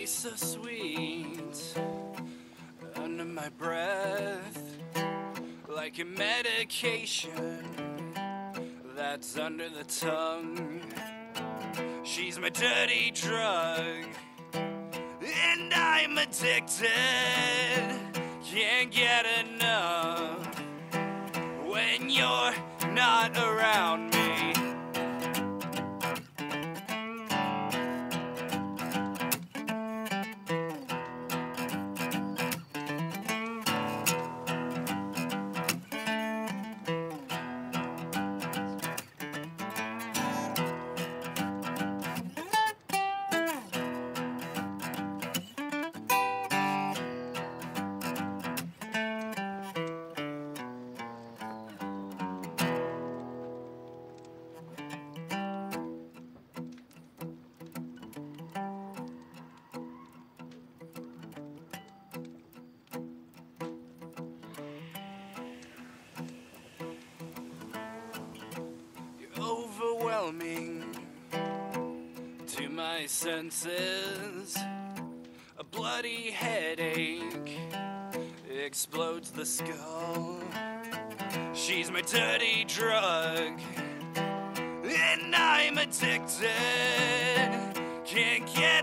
taste so sweet under my breath, like a medication that's under the tongue. She's my dirty drug, and I'm addicted. Can't get enough when you're not around me. Overwhelming to my senses. A bloody headache explodes the skull. She's my dirty drug, and I'm addicted. Can't get